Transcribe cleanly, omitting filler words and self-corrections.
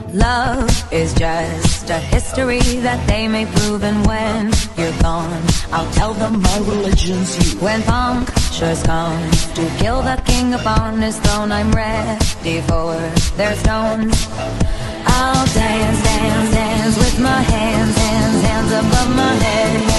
Love is just a history that they may prove, and when you're gone, I'll tell them my religion's you. When punctures come to kill the king upon his throne, I'm ready for their stones. I'll dance, dance, dance with my hands above my head.